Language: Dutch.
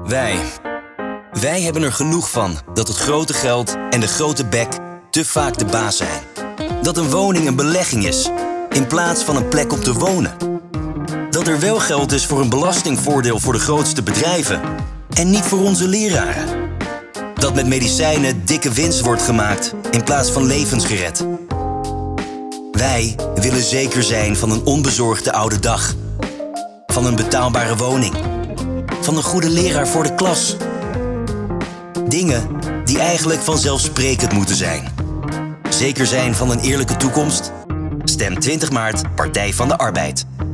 Wij hebben er genoeg van dat het grote geld en de grote bek te vaak de baas zijn. Dat een woning een belegging is, in plaats van een plek om te wonen. Dat er wel geld is voor een belastingvoordeel voor de grootste bedrijven en niet voor onze leraren. Dat met medicijnen dikke winst wordt gemaakt in plaats van levens gered. Wij willen zeker zijn van een onbezorgde oude dag. Van een betaalbare woning. Van een goede leraar voor de klas. Dingen die eigenlijk vanzelfsprekend moeten zijn. Zeker zijn van een eerlijke toekomst? Stem 20 maart Partij van de Arbeid.